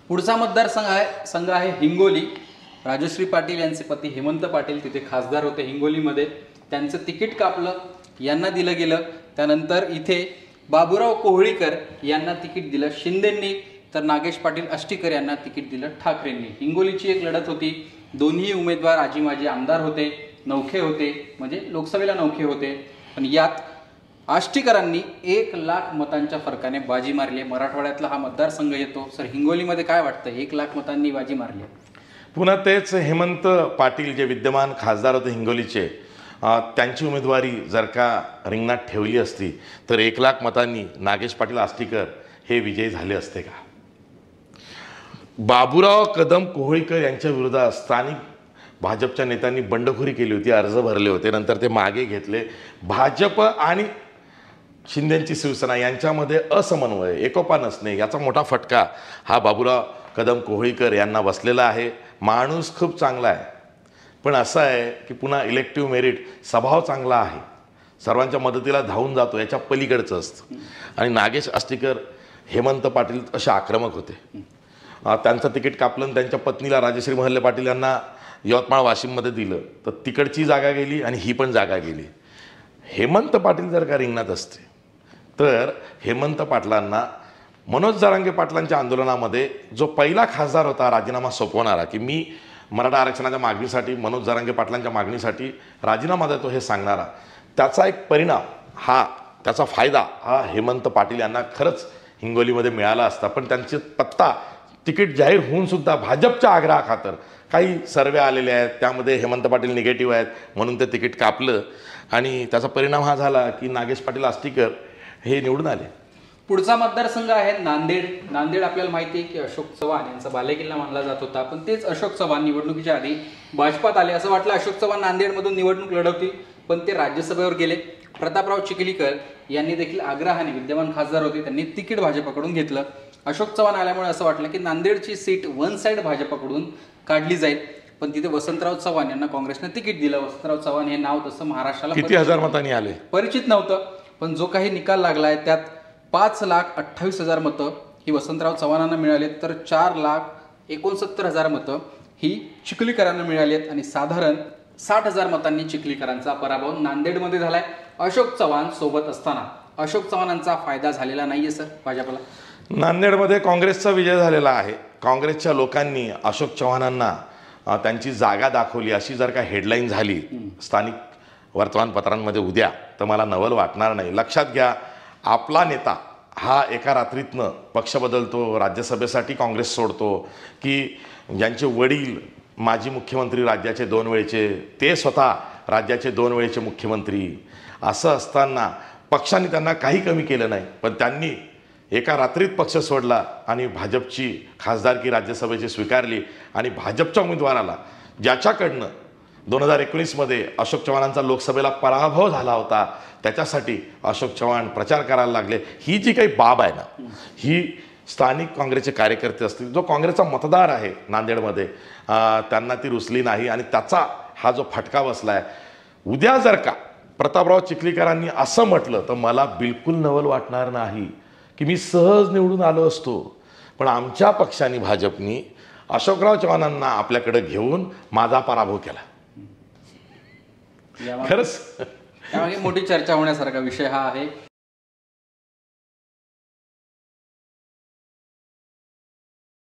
पुढचा मतदारसंघ आहे हिंगोली। राजश्री पाटील यांचे पती हेमंत पाटील तिथे खासदार होते हिंगोलीमध्ये। त्यांचं तिकीट कापलं, यांना दिलं गेलं। त्यानंतर इथे बाबूराव कोहळीकर यांना तिकीट दिलं शिंदेंनी, तर नागेश पाटील आष्टीकर यांना तिकीट दिलं ठाकरेंनी। हिंगोलीची एक लढत होती। दोन्ही उमेदवार आजी माजी आमदार होते, नौखे होते, म्हणजे लोकसभेला नौखे होते। पण यात आष्टीकरांनी 1,00,000 मतांच्या फरकाने बाजी मारली। मराठवाड्यातला हा मतदारसंघ येतो। सर, हिंगोलीमध्ये काय वाटतं, 1,00,000 मतांनी बाजी मारली? पुन्हा तेच हेमंत पाटील जे विद्यमान खासदार होते हिंगोलीचे, त्यांची उमेदवारी जर का रिंगणात ठेवली असती तर 1,00,000 मतांनी नागेश पाटील आष्टीकर हे विजयी झाले असते का? बाबूराव कदम कोहळीकर यांच्या विरोधात स्थानिक भाजपच्या नेत्यांनी बंडखोरी केली होती, अर्ज भरले होते, नंतर ते मागे घेतले। भाजप आणि शिंदेची शिवसेना यांच्यामध्ये असमन्वय, एकोपा नसणे याचा मोठा फटका हा बाबूराव कदम कोहळीकर यांना बसलेला आहे। माणूस खूप चांगला आहे, पण असं आहे की पुन्हा इलेक्टिव्ह मेरिट, स्वभाव चांगला आहे, सर्वांच्या मदतीला धावून जातो, याच्या पलीकडचं असतं। आणि नागेश आष्टीकर, हेमंत पाटील असे आक्रमक होते। त्यांचं तिकीट कापलं, त्यांच्या पत्नीला राजश्री महल्ले पाटील यांना यवतमाळ वाशिममध्ये दिलं, तर तिकडची जागा गेली आणि ही पण जागा गेली। हेमंत पाटील जर का रिंगणात असते तर हेमंत पाटलांना मनोज जरांगे पाटलांच्या आंदोलनामध्ये जो पहिला खासदार होता राजीनामा सोपवणारा, की मी मराठा आरक्षणाच्या मागणीसाठी, मनोज जरांगे पाटलांच्या मागणीसाठी राजीनामा देतो हे सांगणारा, त्याचा एक परिणाम त्याचा फायदा हा हेमंत पाटील यांना खरंच हिंगोलीमध्ये मिळाला असता। पण त्यांचे पत्ता तिकीट जाहीर होऊन सुद्धा भाजपच्या आग्रहाखातर काही सर्वे आलेले आहेत, त्यामध्ये हेमंत पाटील निगेटिव्ह आहेत, म्हणून ते तिकीट कापलं आणि त्याचा परिणाम हा झाला की नागेश पाटील आष्टीकर हे निवडून आले। पुढचा मतदारसंघ आहे नांदेड। नांदेड आपल्याला माहिती आहे की अशोक चव्हाण यांचा बालेकिल्ला मानला जात होता, पण तेच अशोक चव्हाण निवडणुकीच्या आधी भाजपात आले। असं वाटलं अशोक चव्हाण नांदेडमधून निवडणूक लढवतील, पण ते राज्यसभेवर गेले। प्रतापराव चिखलीकर यांनी देखील आग्रहाने, विद्यमान खासदार होते, त्यांनी तिकीट भाजपकडून घेतलं। अशोक चव्हाण आल्यामुळे असं वाटलं की नांदेडची सीट वन साइड भाजपकडून काढली जाईल, पण तिथे वसंतराव चव्हाण यांना काँग्रेसने तिकीट दिलं। वसंतराव चव्हाण हे नाव तसं महाराष्ट्राला किती हजार मतांनी आले परिचित नव्हतं, पण जो काही निकाल लागलाय त्यात 5,28,000 मतं ही वसंतराव चव्हाणांना मिळाली, तर 4,69,000 मतं ही चिखलीकरांना मिळाली आहेत आणि साधारण 60,000 मतांनी चिखलीकरांचा पराभव नांदेडमध्ये झालाय अशोक चव्हाण सोबत असताना। अशोक चव्हाणांचा फायदा झालेला नाहीये सर भाजपला। नांदेडमध्ये काँग्रेसचा विजय झालेला आहे। काँग्रेसच्या लोकांनी अशोक चव्हाणांना त्यांची जागा दाखवली अशी जर का हेडलाईन झाली स्थानिक वर्तमानपत्रांमध्ये उद्या, तर मला नवल वाटणार नाही। लक्षात घ्या, आपला नेता हा एका रात्रीतनं पक्ष बदलतो, राज्यसभेसाठी काँग्रेस सोडतो, की ज्यांचे वडील माजी मुख्यमंत्री राज्याचे 2 वेळेचे, ते स्वतः राज्याचे 2 वेळेचे मुख्यमंत्री, असं असताना पक्षाने त्यांना काही कमी केलं नाही, पण त्यांनी एका रात्रीत पक्ष सोडला आणि भाजपची खासदारकी राज्यसभेची स्वीकारली आणि भाजपच्या उमेदवाराला, ज्याच्याकडनं 2019मध्ये अशोक चव्हाणांचा लोकसभेला पराभव झाला होता, त्याच्यासाठी अशोक चव्हाण प्रचार करायला लागले। ही जी काही बाब आहे ना, ही स्थानिक काँग्रेसचे कार्यकर्ते असतील, जो काँग्रेसचा मतदार आहे नांदेडमध्ये, त्यांना ती रुचली नाही आणि त्याचा हा जो फटका बसला आहे। उद्या जर का प्रतापराव चिखलीकरांनी असं म्हटलं तर मला बिलकुल नवल वाटणार नाही की मी सहज निवडून आलो असतो, पण आमच्या पक्षाने, भाजपनी अशोकराव चव्हाणांना आपल्याकडे घेऊन माझा पराभव केला। खरंच त्यामागे मोठी चर्चा होण्यासारखा विषय हा आहे।